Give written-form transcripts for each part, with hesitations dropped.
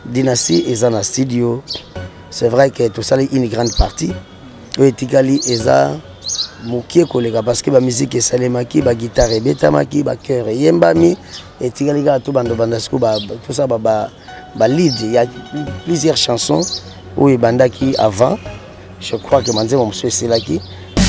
Dynastie est dans studio. C'est vrai que tout ça est une grande partie. Et Tikali eza mukie kolega parce que la musique est salemaki, la guitare est betamaki, le cœur est yembami. Et Tikali ga tout bando bandasco tout ça lead. Il y a plusieurs chansons où il bandaki avant. Je crois que Manzé mon monsieur c'est là qui.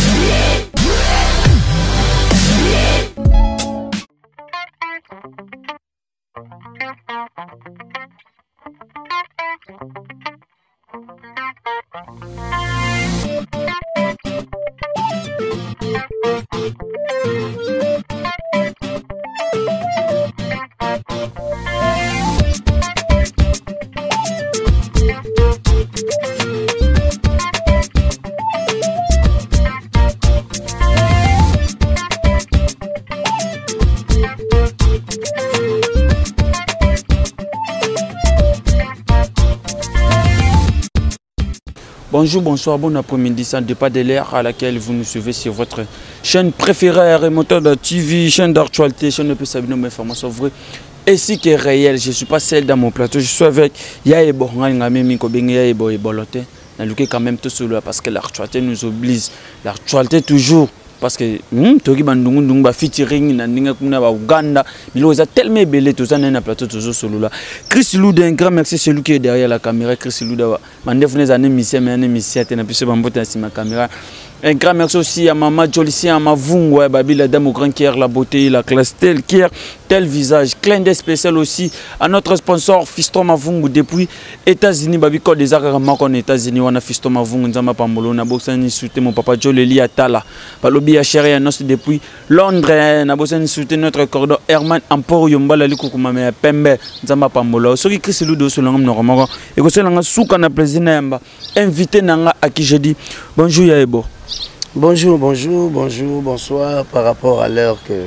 Bonjour, bonsoir, bon après-midi, ça ne dépend pas de l'heure à laquelle vous nous suivez sur votre chaîne préférée, Remonteur de TV, chaîne d'actualité, chaîne de plus sabino information vraie ainsi que réelle. Je ne suis pas seul dans mon plateau, je suis avec Yaebo, Yaebo et Bolote. Quand même tout cela parce que l'actualité nous oblige, l'actualité toujours. Parce que toki bandungu ba featuring na ninga kuna ba Uganda bilo za tellement belé tout ça na plateau toujours solo là. Chris Luda, un grand merci celui qui est derrière la caméra. Chris Luda mandef les années mission mais année mission na piso bambote sur ma caméra. Un grand merci aussi à Maman Jolici, à Mavungu, Babi la dame au grand cœur, la beauté, la classe tel cœur, tel visage. Clin d'œil spécial aussi à notre sponsor Fiston Mavungu depuis États-Unis. Babi Code des Arts en États-Unis. On a Fiston Mavungu, Nzama Pamolo, na boxani soutien mon papa Joleli Atala. Balobi a chéri à nous depuis Londres. Na boxani soutien notre cordon Herman Emporium Bala Likukuma me Pembe Nzama Pamolo. Ce qui Chris Ludo sur l'angle normalement et que c'est l'angle souka na plaisir namba invité nanga à qui je dis bonjour Yaebo. Bonjour, bonjour, bonjour, bonsoir par rapport à l'heure que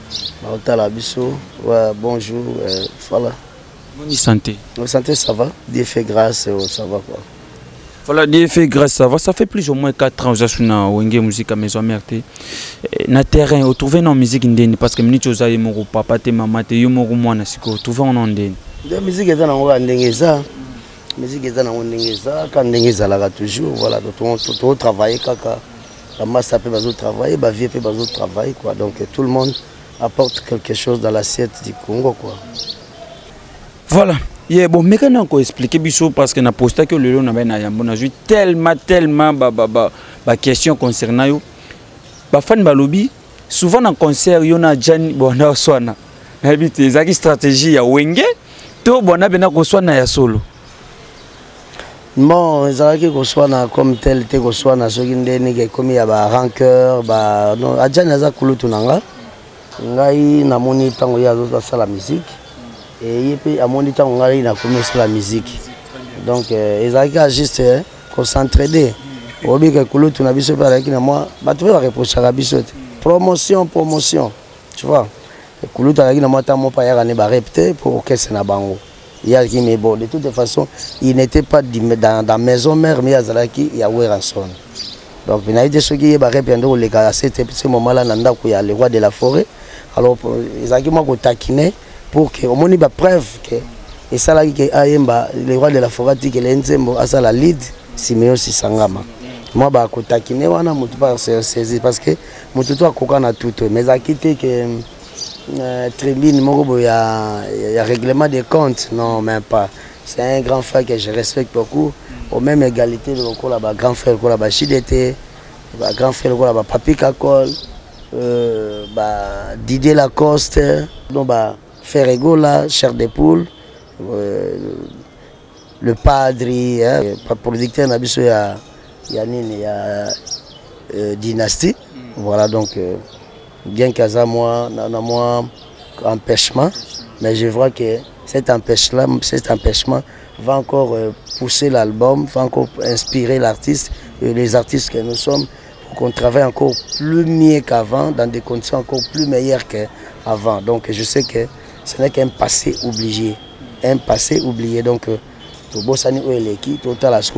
ouais, bonjour, voilà. Bonne santé. La santé ça va, Dieu fait grâce, ça va quoi. Voilà, Dieu fait grâce, ça va. Ça fait plus ou moins 4 ans que je suis dans la musique à maison mère. Na terrain, on trouve une musique indéniable parce que nous sommes mon papa, maman, moi, on trouve un indéniable. La musique est dans la ndengeza. La musique est dans la ndengeza, quand ndengeza là toujours, voilà, tout travailler kaka. La masse peut pas travailler, la vie peut pas travailler quoi. Donc tout le monde apporte quelque chose dans l'assiette du Congo quoi. Voilà. Yeah, bon, mais quand on explique parce que na posté que le lot na yambo na eu tellement question concernant yo. Ba fan balobi souvent dans concert yo na Jani bona swana. Na habité zaki stratégie ya wenge to bona bena ko swana ya solo. Bon, ezalaki koswana comme tel te koswana soki ndeni comme ya ba rancœur ba non adjana aza kulutu nanga ngai namoni tango ya zo sala musique et yepe amoni tango ngai na commencer la musique donc ezalaki juste s'entraider obi ke kulutu na biso pa na moi bato ba reprocher la biso promotion tu vois kulutu na na moi tango pa ya ne ba repte pour que c'est na bango. Mais bon, de toute façon, il n'était pas dans la maison mère, mais il y a Weranson. Donc, il y a des choses qui sont répétées à ce moment-là, il y a le roi de la forêt. Alors, ils ont taquiné pour que, au moins, il y ait preuve que le roi de la forêt dit que l'Enzembo a la lead, Siméon Sisangama. Moi, je suis taquiné, je suis parce que je suis tout. Mais je quitté que. Tribune, il y a règlement des comptes, non, même pas. C'est un grand frère que je respecte beaucoup. Au même égalité, le grand frère, le Chidete, le grand frère, le Papi Kakol, Didier Lacoste, Ferregola, Cher de Poule, le Padri, le producteur Nabiso, il y a Dynastie. Voilà donc. Bien qu'à ça, moi, empêchement, mais je vois que cet empêchement va encore pousser l'album, va encore inspirer l'artiste, les artistes que nous sommes, pour qu'on travaille encore plus mieux qu'avant, dans des conditions encore plus meilleures qu'avant. Donc je sais que ce n'est qu'un passé oublié. Un passé oublié. Donc, tout Bossani Oeleki, total à ce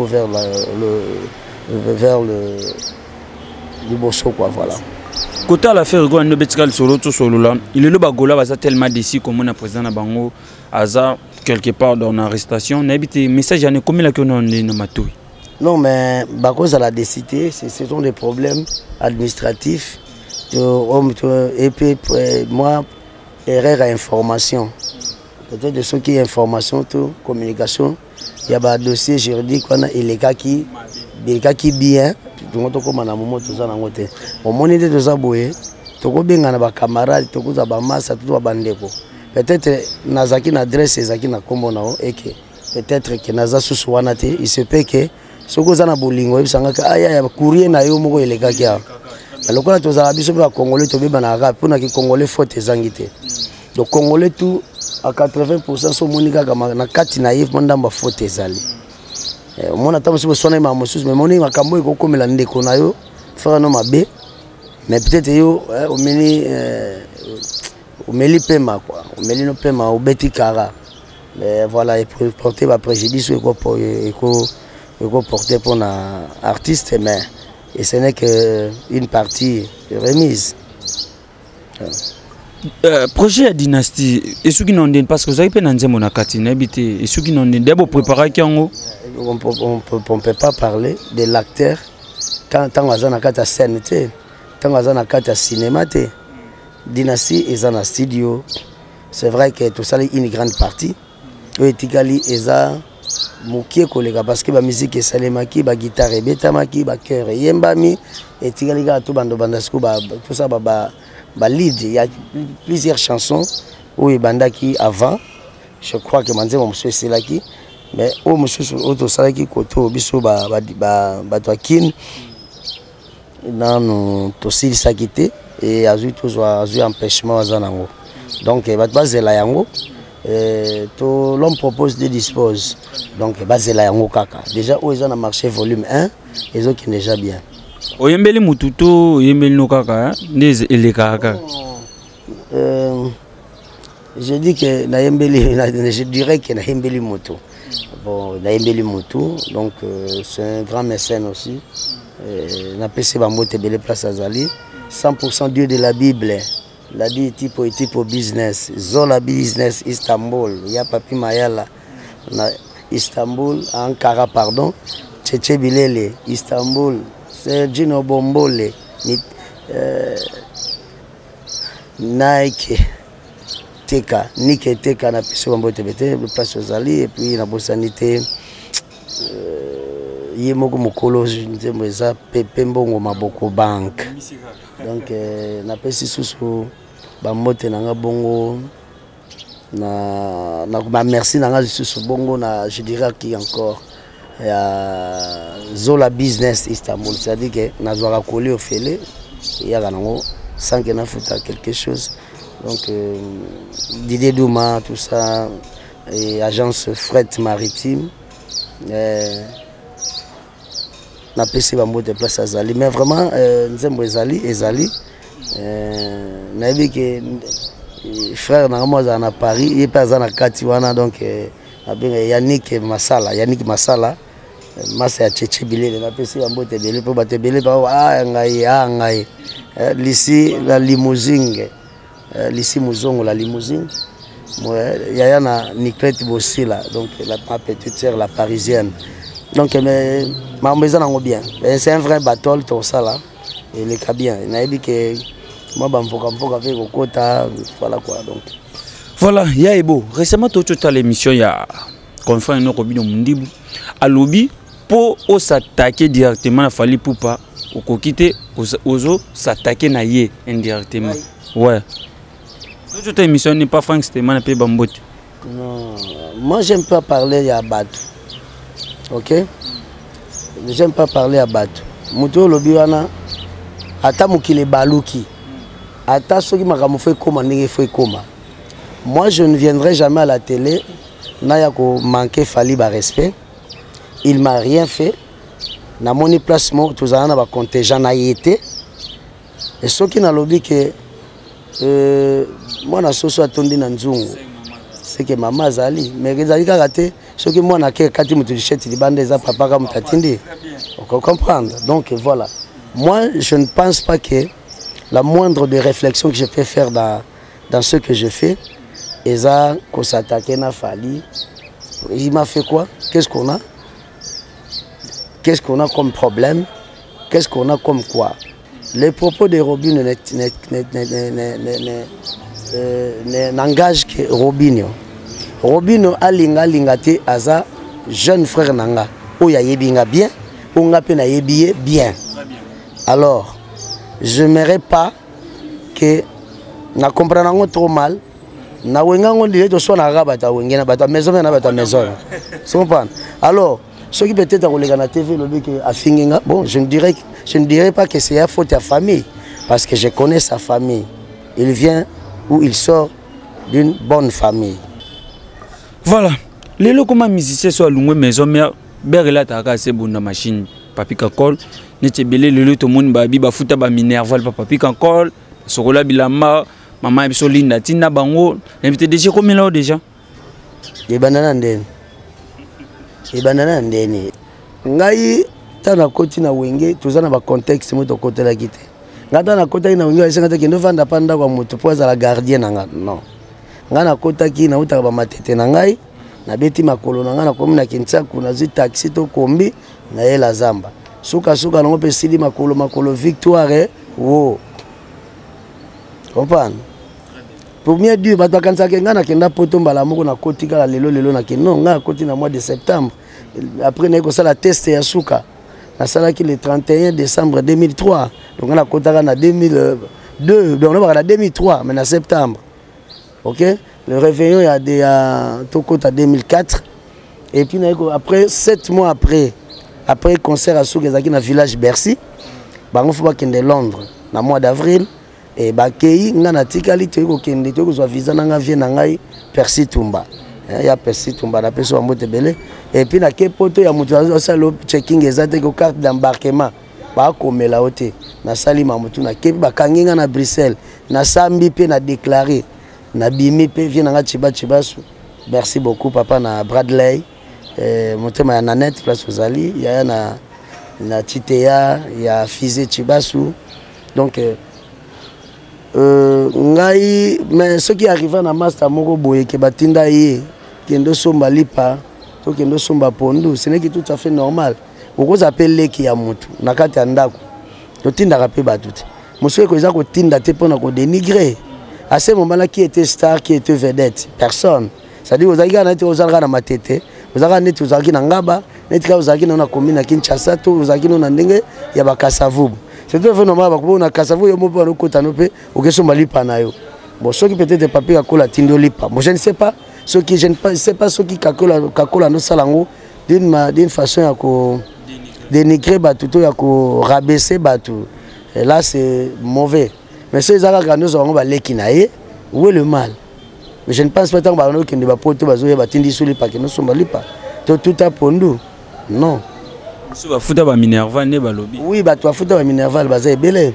vers le Bosso, quoi, voilà. Côté à l'affaire de Nobetical Solo, il est le bagola, tellement décis comme on a président Bango, Aza, quelque part dans l'arrestation. N'habite message à ne combien la qu'on est dans ma touille. Non, mais à cause de la décité, ce sont des problèmes administratifs. Et puis, moi, erreur à information. Peut-être de ceux qui ont information, tout, communication, il y a un dossier juridique, et les cas qui bien, tout le monde comme un moment, tout ça, au moment de tout ça, tout le monde a des camarades, tout le monde a des masses, tout le monde a des bandeko. Peut-être Nazaki n'a adresse Nazaki n'a combo et que peut-être que Naza sous il se peut que ce que ça n'a bolingo il s'engage à courrier na yo moko il est alors quand tu as besoin de Congolais tu veux banara pour na que Congolais faut tes angité donc Congolais tout à 80% sont monika kama na kati na yif mondamba faut tes ali mon attend si vous sonnez ma monsieur mais mon ma kambo iko comme la ndeko na yo faire no mabe mais peut-être yo au meni Omeli pema quoi, omeli no pema au beti kara. Mais voilà, il peut porter ma préjudice ou porter pour un artiste, mais et ce n'est qu'une partie remise. Projet à dynastie, et ceux qui n'ont pas parce que vous avez pas dans mon akatine habité, et ceux qui n'ont pas préparé on ne peut pas parler de l'acteur quand on a na kata scène, quand on a na kata cinéma. Dynastie est dans un studio. C'est vrai que tout ça est une grande partie. Et Tikali est à Mouké collègue parce que la musique est salemaki, la guitare est betamaki, la cœur est yembami. Et Tikali a tout bando bandasco, tout ça lead. Il y a plusieurs chansons où il bandaki avant. Je crois que manze mon monsieur c'est là qui. Mais au monsieur auto salaki koto biso batwakin dans nos tosil sakité. Et a eu toujours empêchement à Zanango. Donc, base la yango, l'homme propose de dispose. Donc, base la yango kaka. Déjà, ils ont marché volume 1, ils ont qui déjà bien. Oyembeli mututo, oyembeli no kaka, nez ele kaka. Je dis que je dirais que Nayembeli Moto. Bon, Nayembeli Moto, donc c'est un grand mécène aussi. Na PC Bambote Bele Place Azali. 100% Dieu de la Bible. La dit type business. Zola business Istanbul. Il y a Papi Mayala. Istanbul, Ankara, pardon. Tchétché Bilele, Istanbul. Sergino Bombole. Nike. Teka. Nike Teka na piso Bambote Bete. Place Ozali. Et puis, na Bossanité. Yemoko Mokolo. Nzemweza Pepe Mbongo Maboko Bank. Donc, na pesi susu bamote nanga bongo na merci nanga susu bongo na je dirais qui encore Zola business Istanbul, c'est-à-dire que na zoa collé au félé il y a nango sans que na fouta quelque chose. Donc Didier Douma tout ça et agence fret maritime na PC Bambote Place Azali, mais vraiment Nzembo Ezali na yebi que frère na moi à Paris il pas à Katiwana donc Yannick Masala Massa ya Tchétché Bilele na PC Bambote Bilele pour battre Bilele ba ngai l'ici la limousine l'ici Muzongo la limousine yaya na Nicolette Bossila donc la petite sœur la parisienne. Donc, mais bien. C'est un vrai bateau, tout ça là. Et les cas bien. Il a dit que moi, je vais voilà quoi. Donc. Voilà, Yaebo. Récemment, tu as l'émission, il y a confrère no Robino Mundibu. À lobby, pour s'attaquer directement à Fali Poupa, au quitter, aux s'attaquer à Yé indirectement. Ouais. Toute émission n'est pas Frank Stéman et Bambot. Non, moi, j'aime pas parler à Batou. Ok, j'aime pas parler à Batou. Mouto lobiwana, ata mukile baluki, ata soki makamu fait koma nenge fait koma. Moi je ne viendrai jamais à la télé, naya ko manquer Fali ba respect. Il m'a rien fait. Na moni place mo tozana na ba contingent na yete. Et soki na lobi que moi na soso atondi na nzungu. C'est que maman azali, mais ezali kaka te. Ce que moi, je on comprendre. Donc voilà. Moi, je ne pense pas que la moindre des réflexions que je peux faire dans ce que je fais, Et ça, qu'on s'attaquait à Fali. Il m'a fait quoi? Qu'est-ce qu'on a? Qu'est-ce qu'on a comme problème? Qu'est-ce qu'on a comme quoi? Les propos de Robinho n'engagent que Robinho. Robinho a lingate aza jeune frère nanga. Oya yebinga bien, onga pe na yebiye bien. Alors, je n'aimerais pas que na comprendre trop mal. Na wenga ngondi to so na rabata wengena bata maison na bata maison. Alors, ceux qui peut-être à la TV le que a finginga, bon, je ne dirais pas que c'est la faute à famille parce que je connais sa famille. Il vient ou il sort d'une bonne famille. Voilà. Les locaux musiciens sont à l'ungwe maison mais berela taka c'est bonne machine papi kakol n'était belé le tout monde babi ba futa ba minerval papi kakol sokola bilama maman biso linda tina bango invité déjà combien là déjà les bananas ndeni les bananas ndeni ngai tana koti na wenge tozana ba contexte moto côté la kité ngata na kota na wenge esengata kendo vanda panda kwa moto po za la gardien nanga non ngana kota ki na uta ba matete na ngai na beti makolo na ngana komi na kinsa kuna zi taxi to kombi na yela zamba suka nango pe sili makolo victoire wo comprendre premier dieu bato kanisa ke ngana kenda poto mbala moko na koti kala lelo na kino ngana koti na mois de septembre après na ko sala test ya suka na sala ki le 31 décembre 2003 donc ngana kota na 2002 donc on va 2003 mais en septembre. OK, le réveillon il y a Tokota 2004 et puis après 7 mois après concert à Soukazaki dans le village Bercy bango faut pas kende Londres na mois d'avril et bakei ngana tikali to kende to ko visa nanga vie na ngai Percy Tumba ya Percy Tumba na peso mbote belé et puis na kepoto ya mutu asalo checking ezate ko carte d'embarquement ba komela ote na salima mutu na kepi bakanginga na Bruxelles na sambi pe na déclarer na bimi pe vient nga chibasu. Merci beaucoup papa na Bradley motema ya Nanette place Ozali ya na Titea ya Fizé Chibasu donc ngai mais ce qui arrive na master moko boye ke batinda ye kendo somba lipa to kendo somba pondu ce n'est que tout à fait normal oko zapelle ki ya mutu na kati ya ndako to tinda ka pe batuti musuke ko za ko tinda te pona ko dénigrer. À ce moment-là, qui était star, qui était vedette? Personne. C'est-à-dire, vous avez dit, vous avez dit, matete, vous avez dit, vous avez dit, ngaba, vous avez dit, on a commis na Kinshasa, vous avez dit, on a dit, il y a Kassavou. C'est tout à fait normal, on a Kassavou, il y a un peu de sont mali panayo. Bon, ceux qui peut-être papier à cola tindo lipa. Bon, je ne sais pas, ceux qui je ne sais pas ceux qui kakola no salango d'une façon à ko dénigrer batuto à ko rabaisser batu. Et là, c'est mauvais. Mais ceux qui ont les où est le mal? Mais je ne pense pas que tu ne vas pas tout à pondu. Non. Oui, tu as foutu à Minerval, c'est belé.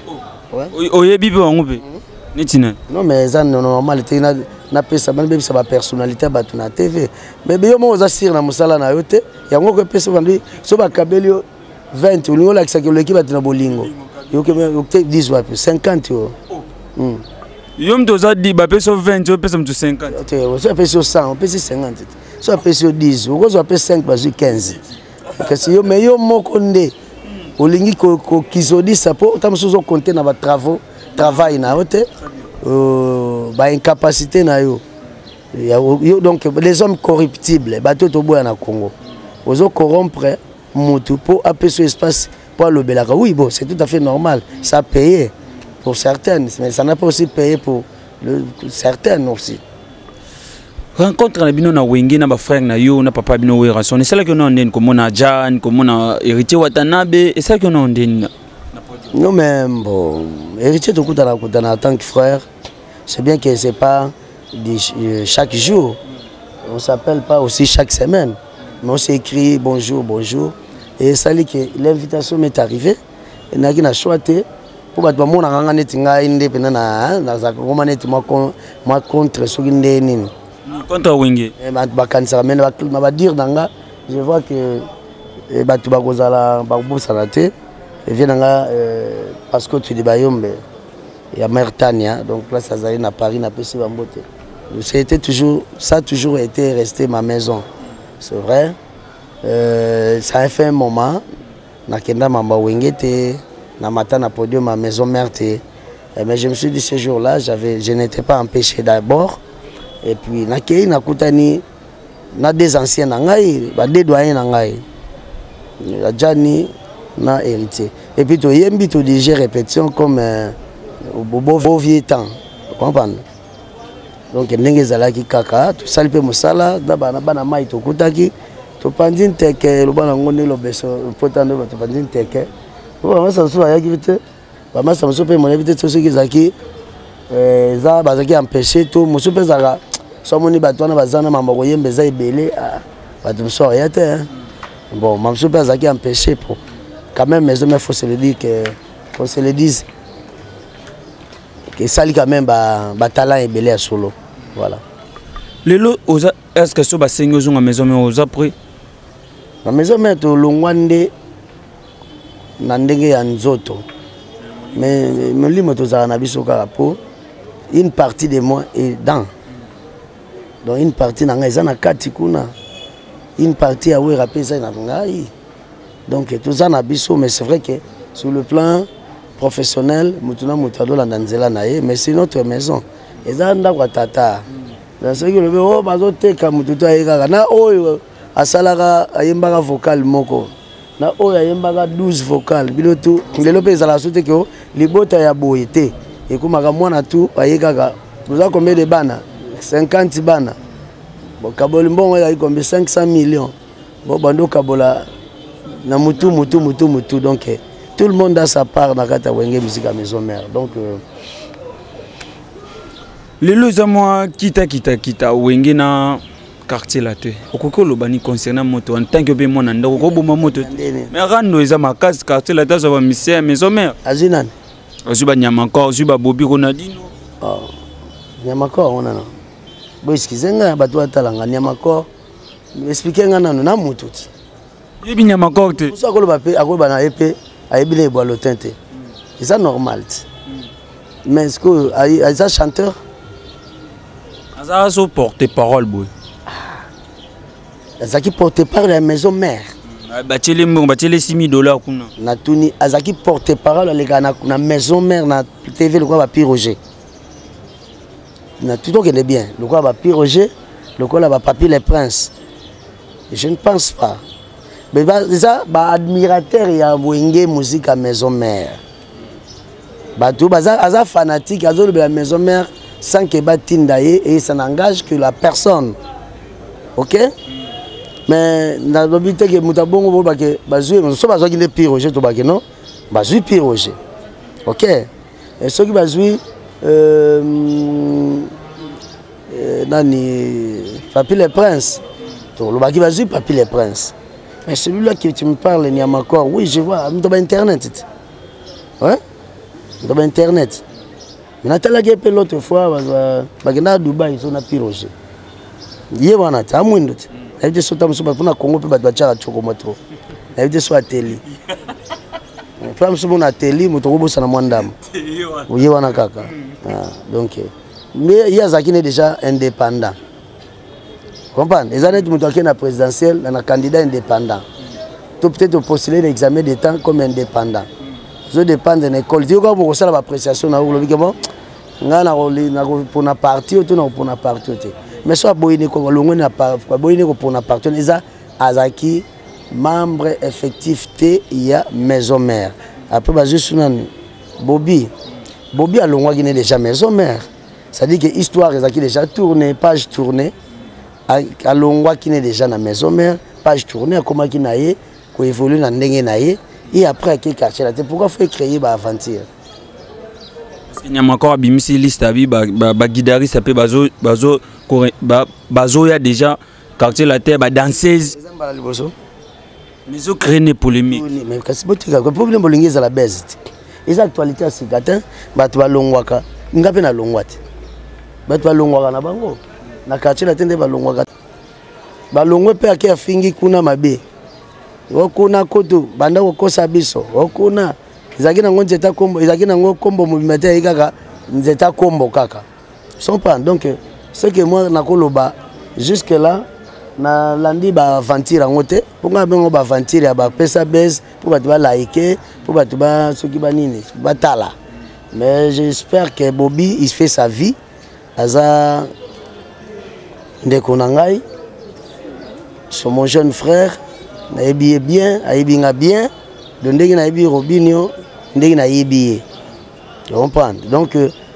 Non, mais c'est normal. Tu as une personnalité à la TV. Mais si tu as sir na musala na yote, il y a un personne qui a 20 ou l'équipe de bolingo. Il y a 10 ou 50 euros. Yom toza di ba peso 20 o peso mtu 50. On peso 100, on peso 50. So peso 10, on peso 5 bazu 15. Kasi yo me yo moko nde olingi ko kizodi sapo tamsuzo compter na ba travail na hote ba incapacité na yo. Donc les hommes corruptibles, bato to boya na Congo. Ozo corrompre mutu pour apeso espace pour le belaka. Oui bon, c'est tout à fait normal, ça paye. Pour certaines, mais ça n'a pas aussi payé pour certaines aussi. Rencontre na bino na wenge na ba frère na yo na papa bino wera son c'est là que on ndeni comme on a Jan comme on a héritier Watanabe et ça que on ndeni non mais bon héritier to kutana en tant que frère c'est bien que c'est pas chaque jour on s'appelle pas aussi chaque semaine mais on s'écrit bonjour et ça dit que l'invitation m'est arrivée et n'a qui n'a choisi pour battre mon anganga netinga inde pena na za koma neti ma contre soki ndeni contre wenge ba kanisa mais ba dire nanga je vois que battu ba kozala ba bosala te et vient nanga parce que tu dis bayombe ya Mertania donc là ça zali na Paris na pesi ba mbote Ça a toujours été resté ma maison. C'est vrai. Ça a fait un moment. Nakenda Mamba Wengete, Namata na podium ma maison mère. Mais je me suis dit ce jour-là, je n'étais pas empêché d'abord. Et puis, Nakei Nakutani, na des anciens Nangaï, des doyens Nangaï. Adjani na héritier. Et puis, tu as des répétitions comme au vieux temps. Vous comprenez? Donc, ndenge zalaki kaka, tu sali pe musala, d'abana bana mai to kutaki, to pandine teke, le bana ngone lo beso, potando to pandine teke. Ba masa so ayaki vite, ba masa so pe mona vite to so kizaki, za bazaki empêcher to musu pe zaka, so moni batwana bazana mama ko yembe za ibele, ba tu so ayate. Bon, mamsu pe zaki empêcher pour quand même mais faut se le dire que qu'on se le dise. Que ça quand même ba talent et belé à solo. Voilà. Lelo est-ce que so ba sengo zo na maison mais aux après na maison mais to longwande na ndenge ya nzoto. Mais molimo to za na biso ka po une partie de moi est dans. Donc une partie na ngeza na kati kuna. Une partie a oui rapper ça na ngai. Donc tout ça na biso mais c'est vrai que sur le plan professionnel, mutuna mutado la nanzela nae, mais c'est notre maison. Et ça nda kwa tata. Dans ce que le oh bazo teka mututo ayeka na oyo asalaka ayembaka vocal moko. Na oyo ayembaka 12 vocal. Biloto lelo pe zala sote ke libota ya boyete. Et kumaka mwana tu ayeka vous avez combien de bana? 50 bana. Bon kaboli mbongo ya combien 500 millions. Bon bando kabola na mutu donc tout le monde a sa part dans la musique à maison mère. Donc les lois moi kita wenge na quartier là tu. Okoko lo bani concernant moto en tant que be mon anda ko boma moto. Mais rando eza makasi quartier là ta za ba maison mère. Azinan. Azuba nyama encore, azuba bobi Ronaldinho. Oh. Nyama encore on a non. Bo iskizenga ba to atalanga nyama encore. Expliquer ngana na moto. Yebi nyama encore te. Ça ko lo ba pe akoba na épée. Aïbile boit le teinte. C'est ça normal. Mais est-ce que Aïsa chanteur? Aïsa so porte-parole boy. Aïsa qui porte-parole de la maison mère. Batele $6,000 kuna. Natuni Aïsa qui porte-parole les gars na maison mère na TV le quoi va piroger. Na tout donc est bien. Le quoi va piroger, le quoi va papier les princes. Je ne pense pas. Mais ça, admirateur et Wenge musique à maison mère. Tout baza fanatique à la maison mère sans que batindaye et ça n'engage que la personne. OK? Mais dans l'obité que mutabongo que bazui so bazwa qui ne piroger to bake non? Bazui piroger. OK? Et ceux qui bazui nani Papi les princes. To le baki bazui Papi les princes. Mais celui-là que tu me parles, Niamakor, oui, je vois, dans Internet. Ouais? Dans Internet. Mais Nathalie a l'autre fois, à Dubaï, ils ont un piroge. Il y a un autre, il y a des choses qui sont en Congo, il y a des choses qui sont en Congo. Il y a des choses à télé. Il y a des choses à télé, il y a des choses à Mwandam. Il y a un kaka. Donc, mais il y a des gens déjà indépendants. Comprends? Les années où tu es la présidentielle, un candidat indépendant. Tu peux peut-être postuler l'examen de temps comme indépendant. Je dépends de l'école. Tu vois comment ça l'appréciation na ou lobikemo ngana pour na parti ou pour na parti. Mais soit boyine ko longo na boyine ko pour na parti eza azaki membre effectif te ya maison mère. Après ba juste nan Bobby a longo qui n'est déjà maison mère. Ça dit que histoire ezaki déjà tourné, page tournée. À Longwa qui est déjà dans la maison mère, page tournée, comment qui n'a eu, qu'on évolue dans le naïe, et après qui caché la tête. Pourquoi faut créer une aventure? Parce qu'il y a encore une liste à vie, guidari ça peut bazo ya déjà quartier la terre, danseuse. Mais ils ont créé une polémique. Mais quand c'est le problème de la baisse, les actualités à ce matin, tu vas Longwaka, tu vas pas Longwati, tu vas Longwaka na bango. Na quartier la tende balongwa balongwe pe akia fingi kuna mabe okuna koto banda kokosa biso okuna izaki na ngonje ta kombo izaki na ngo kombo mubimete ikaka nzeta kombo kaka sont pas donc c'est que moi nakoloba jusque là na landi ba aventure ngote pour nga bengo ba aventure ya ba pesa base pour ba liker pour ba soki ba nini ba tala. Mais j'espère que Bobby il fait sa vie aza ndeko nangai c'est mon jeune frère na yebi bien ayebi nga bien de ndenge na yebi Robinho ndenge na yebi. Tu comprends? Donc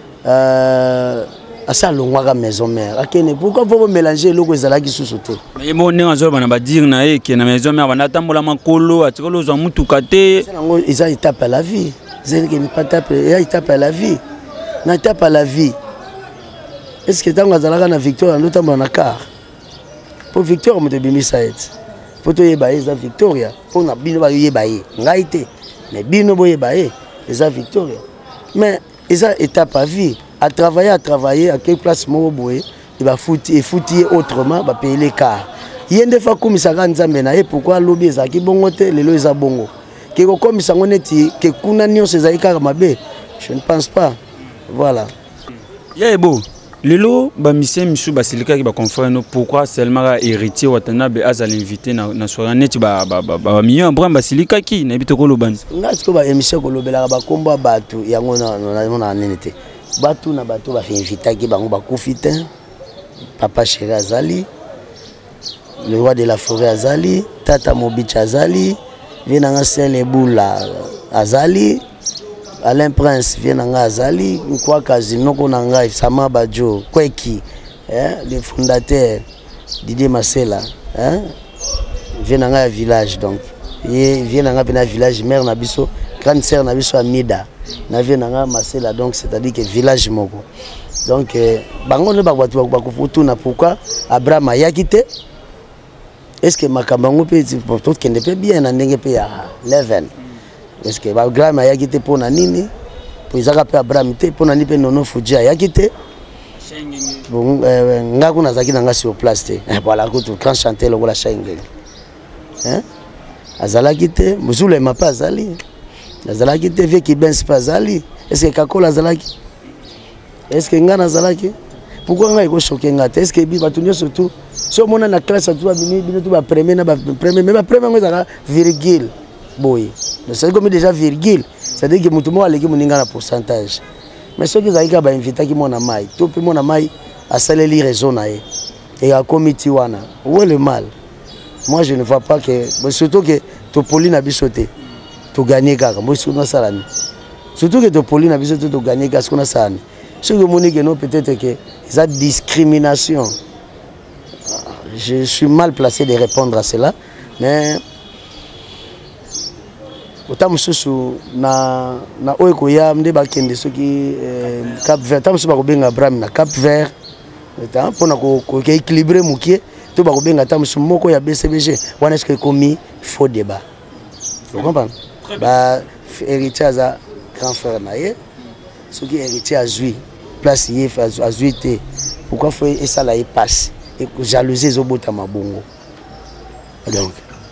à ça l'ongwa maison mère. Pourquoi vous mélanger l'eau que zala qui sous-sauté? Mais bon on a zolo bana dire na e que na maison mère bana tambola makolo atikolo zo mutukate. Ils ont étape à la vie. Ils ont pas taper, ils étape à la vie. Na étape à la vie. Est-ce que tant que na victoire nous tambola na car? Pour victoire on te bimi ça est. Pour te yebaye za victoria. Pour na bino ba yebaye. Ngaite. Mais bino bo yebaye za victoria. Mais ils ont étape à vie. À travailler, à quelle place moi boye, il va foutre autrement, va payer les cars. Il y a des fois comme ça quand ça pourquoi lobby ça qui bon côté les lois bongo. Que comme ça on est que kuna nio ces aïkar mabe, je ne pense pas. Voilà. Yeah beau. Lelo ba mission misu basilika qui ba confrère nous pourquoi seulement héritier watana be azal invité na soirée net ba million bram basilika qui na bitoko loban. Nga tiko ba émission ko lobela ba komba batu yango na nenete. Batu na batu ba fait inviter qui bango ba kufite papa chéri azali le roi de la forêt azali tata Mobicha azali vient Sele Boula azali Alain Prince vient azali kwa Casino konanga Sama Badjo Kweki le fondateur Didier Masela vient na village donc vient na village mère na biso grande sœur na biso Amida na vient na Masela donc c'est-à-dire que village moko donc bango ne ba kufutu na pourquoi Abraham ayakite est-ce que makambango peut pour kende pe bien na ndenge pe ya level est-ce que Abraham ayakite pour na nini pour izaka pe Abraham te pour na ni pe nono fuji ayakite bon nga kuna zaki na nga sur place te voilà ko tout grand chanter le la shenge azalaki te muzule mapa azali azalaki te vie ki ben spazali est-ce que kakola azalaki est-ce que nga nazalaki pourquoi nga iko choquer nga est-ce que bi batunyo surtout si on a na classe tu bino tu ba premier na ba premier mais ba premier ngo zaka virgule boy c'est comme déjà virgule c'est à dire que mutu mo aleki muninga na pourcentage mais ceux qui zaika ba inviter ki mona mai to pe mona mai a saleli raison na e et a comité wana où est le mal? Moi je ne vois pas que surtout que Topoli na bisoté to gagner kaka moi sur na salani surtout que Topoli na bisoté to gagner kaka ce qu'on a salani ce que monique non peut-être que ça discrimination. Je suis mal placé de répondre à cela mais autant susu na oiko ya mde bakende soki Cap Vert tam so ba ko benga Abraham na Cap Vert eta pona ko équilibrer mukie to ba ko benga tam so moko ya BCBG wana est-ce que commis faux débat vous comprenez ba héritier za grand frère naie soki héritier azui place yé azui te pourquoi faut et ça là il passe et jalousie zobota mabongo donc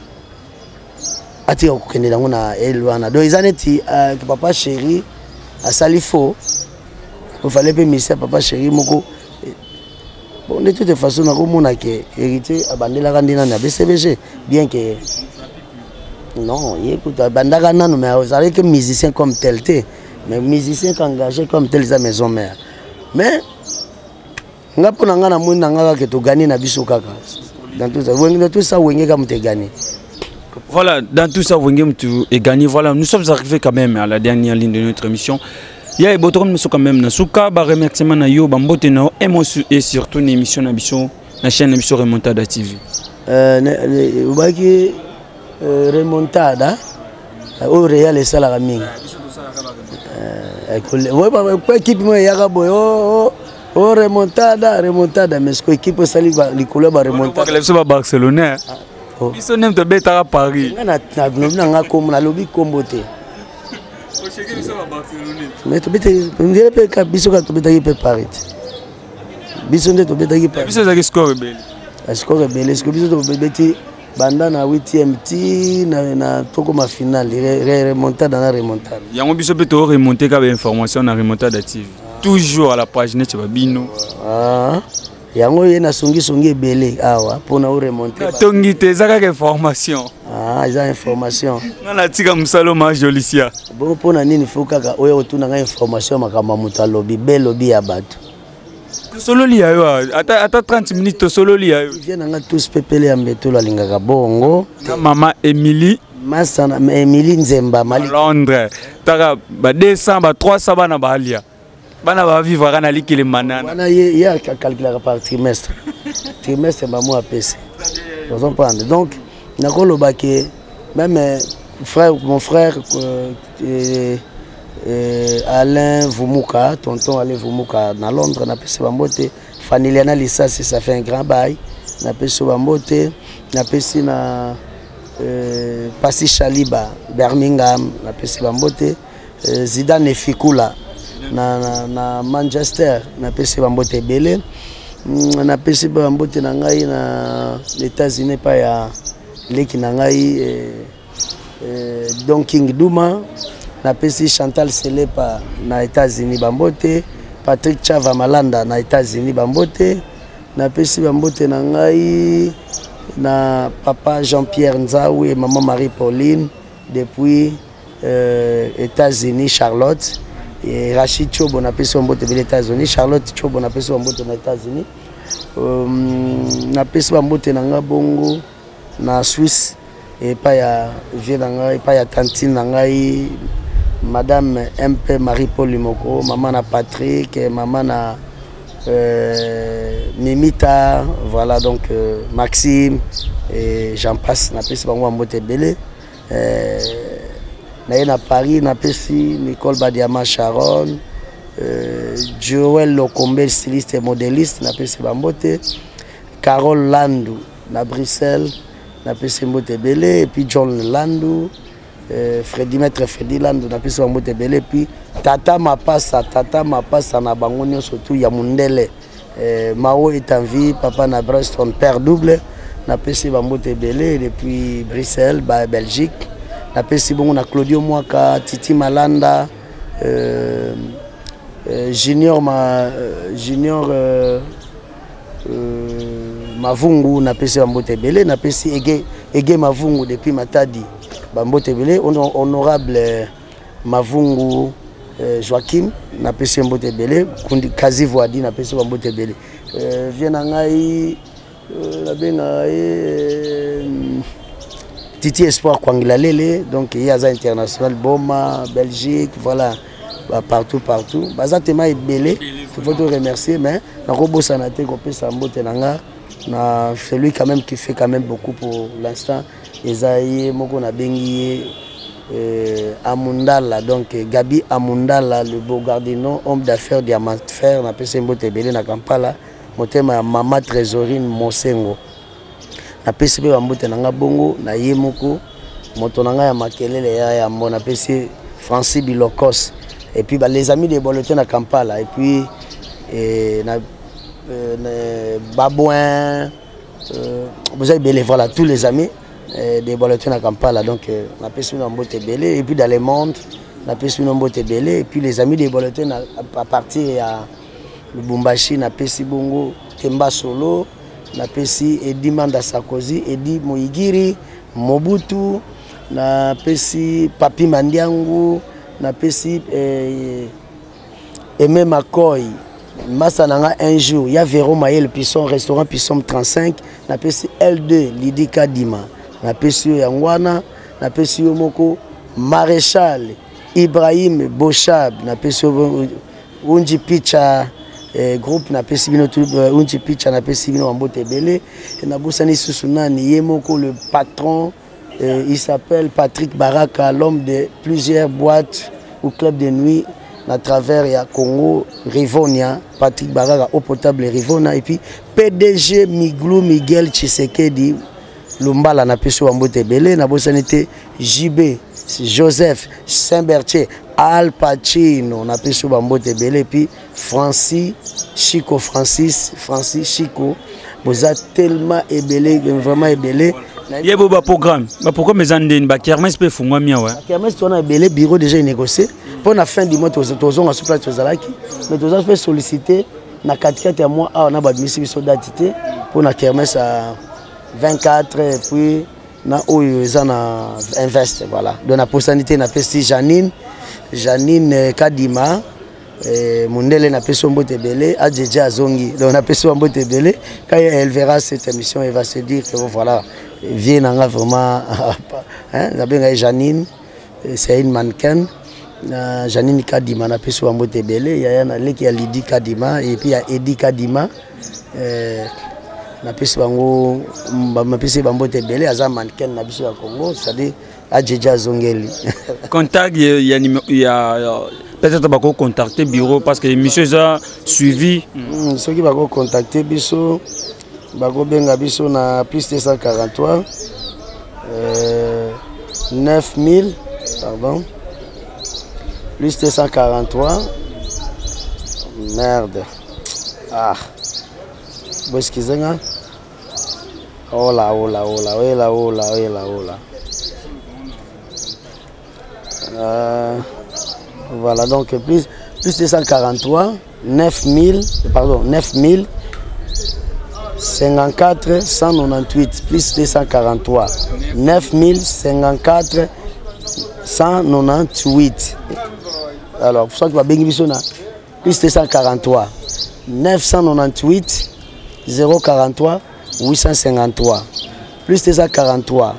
ati okende dango na elwana donc izaneti que papa chéri a salifo il fallait pas misser papa chéri moko bon de toute façon na komona que héritier abandela kandina na BCBG bien que non écoute abandaka nanu mais vous savez que musicien comme tel mais musicien engagé comme tel sa maison mère mais nga pona nga na mwina nga ke to gagner na biso kaka dans tout ça wenge ka mte gagner. Voilà, dans tout ça, vous et gagné. Voilà, nous sommes arrivés quand même à la dernière ligne de notre émission. Il y a des nous sommes quand même dans Souka, remerciement à Yo, Bamboteno, et surtout une émission la chaîne émission Remontada TV. Remontada, au réel et Salaming. Équipe remontada, mais ce équipe sali les couleurs remontada. C'est Barcelonais. Ils sont même de bêta à Paris. Na lobby comboté. Mais tu bêta que biso ka tu bêta qui Paris. Biso ne tu bêta qui Paris. Biso za score rebelle. Score rebelle, est-ce que biso tu bêta banda na 8e ti na toko ma finale remontada na remontada. Yango biso peut remonter ka information na remontada TV. Toujours à la page net babino. yango ye na songi ebele awa pona o remonter tongi te ezaka ke information eza information ngana tika musalo ma jolicia bon pona nini faut kaka oyo otuna nga information makamba muta lobby belobi ya bato solo li ayo ata 30 minutes to solo li ayo vient nga tous pepele ya mbetolo alingaka bongo na mama Emily Masana Emily Nzemba Mali Londres taka ba 200 ba 300 bana balia bana ba vivre kana likile manana wana ye a calculé par trimestre trimestre ba mo apc vous comprenez donc nakolo ba ke même mon frère Alain Vumuka tonton Alain Vumuka na Londres na pese bambote Faniliana Lissasi ça fait un grand bail na pese bambote na pese na Pasi Chaliba Birmingham na pese bambote Zidane Fikula na Manchester na pese bambote belé na pese bambote na ngai na États-Unis pa ya leki na ngai Don King Duma na pese Chantal Selepa na États-Unis bambote Patrick Chava Malanda na États-Unis bambote na pese bambote na ngai na papa Jean-Pierre Nzaou et maman Marie-Pauline depuis États-Unis Charlotte et Rachid Chobo na pese bambote aux États-Unis Charlotte Chobo na pese bambote na États-Unis na pese bambote na nga bongo na Suisse et pas ya vie na ngai pas ya tantine na ngai madame MP Marie-Paul Limoko maman na Patrick maman na Mimita voilà donc Maxime et j'en passe na pese bango bambote belé na Paris na pese Nicole Badiama Sharon Joël Lokombe styliste et modéliste na pese bambote Carole Landou na Bruxelles na pese mbote belé et puis John Landou Freddy Maître Freddy Landou na pese bambote belé puis tata mapasa na bango surtout ya mundele Mao est en vie papa na Breston père double na pese bambote belé depuis Bruxelles Belgique na pese bongo na Claudio Mwaka Titi Malanda Junior Mavungu na pese bambote belé na pese Ege Mavungu depuis Matadi bambote belé honorable Mavungu Joachim na pese bambote belé kundi Kazi Voadi na pese bambote belé viena ngai la benga Titi Espoir Kwangila Lele donc il y a ça international Boma Belgique voilà partout bazatema ebele il faut te remercier mais na ko bosana te ko pesa mbote nanga na celui quand même qui fait quand même beaucoup pour l'instant Esaïe moko na bengi Amundala donc Gabi Amundala le beau gardien homme d'affaires diamant fer na pesa mbote ebele na Kampala motema ya mama Trésorine Mosengo na pesa pe bambote nanga bongo na ye moko moto nanga ya makelele ya mona pesa Francis Bilokos et puis les amis de Bolotin à Kampala et puis Babouin vous avez belé voilà tous les amis de Bolotin à Kampala donc on a pris une mbote belé et puis dans le monde on a pris une mbote belé et puis les amis de Bolotin à partir à Lubumbashi na pesi bongo Temba Solo na pesi Edi Manda Sarkozy Edi Moigiri Mobutu na pesi Papi Mandiangu na pesi Aimé Makoy Massa nanga un jour il y a Véro Maël Pisson restaurant Pisson 35 na pesi L2 Lidi Kadima na pesi Yangwana na pesi Moko Maréchal Ibrahim Bochab na pesi Unji Picha groupe na pesi bino Unji Picha na pesi bino Ambote Belé na bosani Susunani Yemoko le patron il s'appelle Patrick Baraka, l'homme de plusieurs boîtes ou clubs de nuit à travers ya Congo, Rivonia, Patrick Baraka, eau potable Rivonia, et puis PDG Miglou Miguel Tshisekedi, Lumbala na peso Ambote Belé, na bosanité JB, Joseph Saint-Berthier, Al Pacino, na peso Ambote Belé, et puis Francis Chico, vous êtes tellement ébélé, vraiment ébélé. Il y a un programme. Pourquoi mes amis ne kermesse pas font moi mia kermesse on a belé bureau déjà négocié pour la fin du mois tous on a souple tous alaki mais tous on fait solliciter na 4 ya mois on a badmisi biso date te pour na kermesse à 24 et puis na oyo eza na invest voilà donc na posanité na pesi Janine Kadima Mundele na peso mbote belé adjeje azongi donc na peso mbote belé quand elle verra cette émission elle va se dire que voilà vient nanga vraiment hein la benga Janine c'est une mannequin Janine Kadima na peso mbote belé ya na leki ya Lidi Kadima et puis ya Edi Kadima na peso bango ma peso mbote belé aza mannequin na biso ya Congo c'est-à-dire adjeje azongeli contact il y a peut-être bako contacter bureau parce que l'émission a suivi ceux qui bako contacter biso bako benga biso na plus 243 9000 pardon plus 243 merde ah bon excusez-moi oh là voilà donc plus 243 9000 pardon 9000 54 198 plus 243 9054 198 alors pour ça que va bengi biso na plus 243 998 043 853 plus 243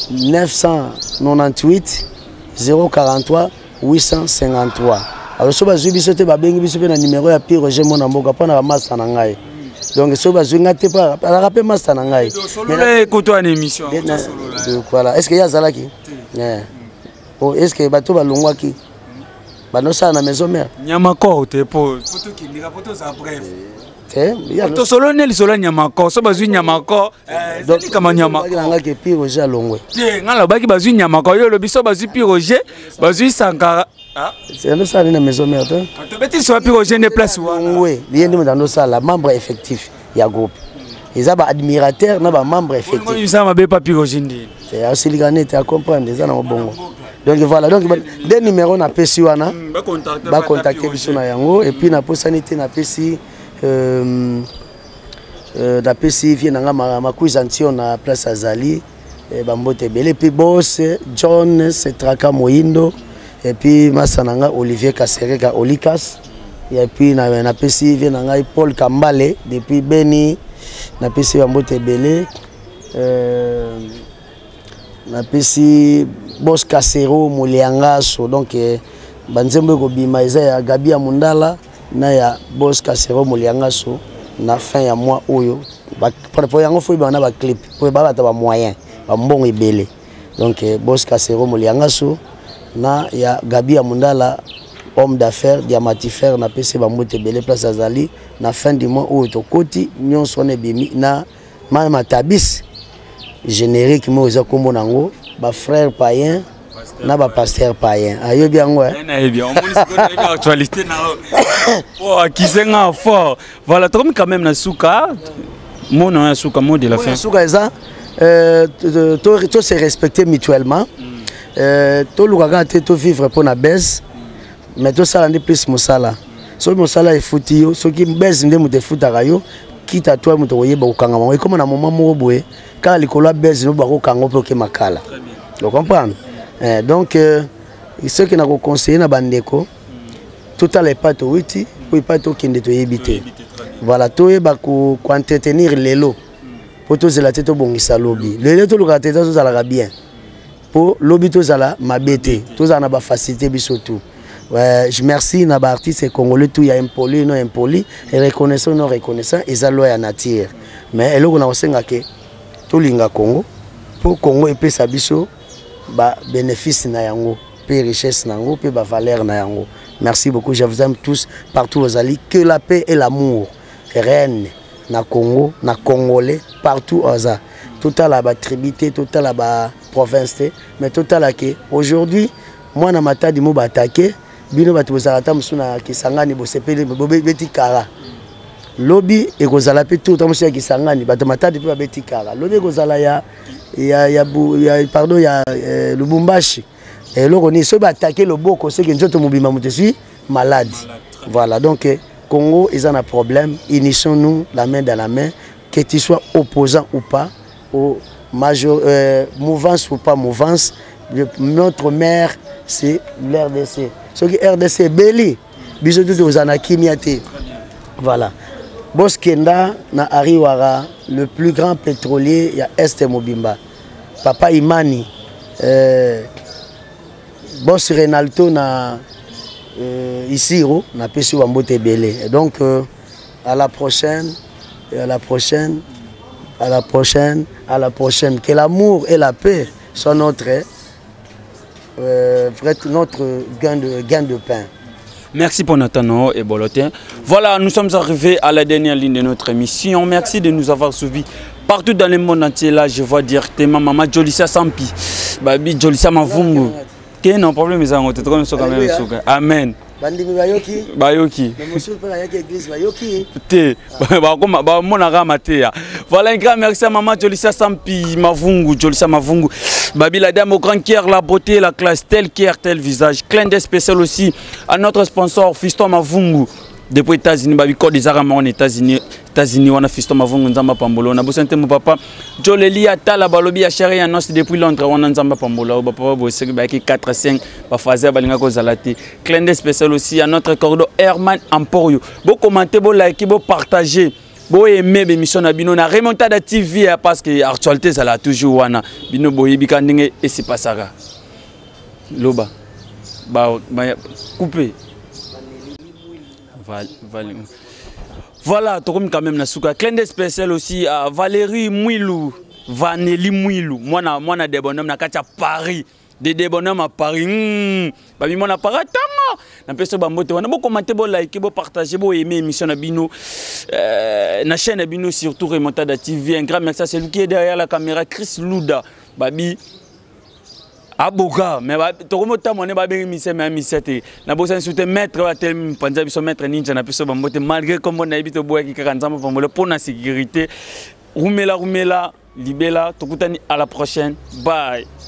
998 043 853 alors so bazwi biso te babengi biso pe na numéro ya Pierre Roger mona mboka pona ba master na ngai donc so bazwi ngate pa ala rappel master na ngai mais écoute une émission voilà est-ce que ya zalaki oh est-ce que bato balongwaki bano sa na maison mère nyama ko te po photo ki ndika photo za bref to solo ne lisolo nyama ko so bazwi nyama ko donc kama nyama ko ngaka ke Pierre Roger alongwe te ngala baki bazwi nyama ko yo lo biso bazwi Pierre Roger bazwi Sankara ah c'est no ça na maison mère to beti so Pierre Roger ne place wa oui bien dans no ça la membre effectif ya groupe ils ba admirateur na ba membre effectif ils ça mabe pas Pierre Roger ndi c'est asiligane te à comprendre ça na bongo donc voilà donc des numéros na pesi wana ba contacter biso na yango et puis na posanité na pesi na pesi vient nanga ma cuisantion na place Azali bambote belé puis boss John Setraka Moindo et puis masananga Olivier Kasereka Olikas et puis na pesi vient nanga Paul Kambale depuis Beni na pesi bambote belé na pesi boss Kasero Moliangaso donc banzembo ko bima eza ya Gabia Mundala na ya boss Kasero Moliangaso na fin ya mois oyo pour yango fo ba na ba clip pour ba ta ba moyen ba mbongo ebele donc boss Kasero Moliangaso na ya Gabia Mundala homme d'affaires diamantifère na pesi ba mbote belé place Azali na fin du mois oyo to koti nyonso ne bimi na mama tabis générique mo za kombo nango ba frère païen na ba pasteur païen ayo bien ngo na bien on moni c'est actualité na oh kisenga fort voilà comme quand même na souka mon na souka mot de la fin souka eza to se respecter mutuellement to luka te to vivre pour na baisse mais to sala ndi plus mosala so mosala e futi yo so ki baisse ndi mu te futaka yo kita toi muto yeba okanga mo comme na moment mo boye quand likolo baisse no ba ko kango pour que makala vous comprenez donc ce qui n'a pas conseillé na bandeko tout à l'époque witi pour pas to kende to yebité voilà to yeba ko entretenir lelo pour to zela teto bongisa lobby lelo to luka teto za la bien pour lobby to za la mabete to za na ba facilité biso tout je merci na ba artiste congolais tout ya impoli non impoli et reconnaissant non reconnaissant et za loi ya nature mais eloko na osenga ke to linga Congo pour Congo et sa biso ba bénéfice na yango pe richesse na yango pe ba valeur na yango merci beaucoup je vous aime tous partout aux alliés que la paix et l'amour règne na Congo na congolais partout aux a total la ba tribité total la ba province mais total la que aujourd'hui moi na matadi mo ba attaquer bino ba tozalata musuna kisangani bo sepele beti kara lobby et kozala pe tout temps monsieur kisangani ba matadi pe ba beti kara lobby kozala ya pardon ya Lubumbashi et loko ni so ba attaquer le boko c'est que nzoto mobima mutesi malade voilà donc Congo, ils ont un problème. Unissons-nous la main dans la main, que tu sois opposant ou pas, au mouvance ou pas mouvance. Notre mère, c'est l'RDC. Ce qui est RDC, Béli, bisous aux Anakimiate. Voilà. Boskenda, na Ariwara, le plus grand pétrolier, il y a Est Mobimba. Papa Imani, Boss Renalto, na ici, on a pu sur Wambote Belé. Et donc, à la prochaine, et à la prochaine, à la prochaine, à la prochaine. Que l'amour et la paix soient notre gain de pain. Merci pour Nathan et Bolotin. Voilà, nous sommes arrivés à la dernière ligne de notre émission. Merci de nous avoir suivis partout dans le monde entier. Là, je vois directement Maman Jolissa Sampi, Babi Jolissa Mavungu. Quel non problème, ils ont été quand même. Amen. Bandimi bayoki. Bayoki. Mais monsieur le père église bayoki. Voilà, un grand merci à Maman Jolissa Sampi Mavungu, Jolissa Mavungu. Babi la dame au grand cœur, la beauté, la classe, tel cœur, tel visage. Clin d'œil spécial aussi à notre sponsor Fiston Mavungu. Depuis les États-Unis, Babi Côte des Arabes en États-Unis, on a Fiston Mavungu Nzamba Pambolo. On a besoin de mon papa. Joleli Atala Balobi a chéri à nous depuis Londres, on a Nzamba Pambolo. Papa Bossé Baki 4 5 Bafazer Balinga Kozalati. Clin d'œil spécial aussi à notre cordeau Herman Emporio. Beau commenter, beau liker, beau partager. Bo aimer l'émission na bino na remontada TV parce que actualité ça l'a toujours wana bino boye bikandenge et c'est pas ça loba ba couper voilà tokomi quand même na suka clin d'œil spécial aussi à Valérie Mouilou Vanelli Mouilou moi des bonhommes na katia Paris des bonhommes à Paris babi mon appareil na peso bambote wana bo commenter bo like bo partager bo aimer émission na bino na chaîne bino surtout Remontada TV. Un grand merci à celui qui est derrière la caméra, Chris Louda babi aboga mais to remota moné babi mise mais misete na bosa soute maître wa tel panza biso maître ninja na peso bambote malgré comme on a habité boya ki kakanzama pambola pour la sécurité rumela libela tokutani à la prochaine bye.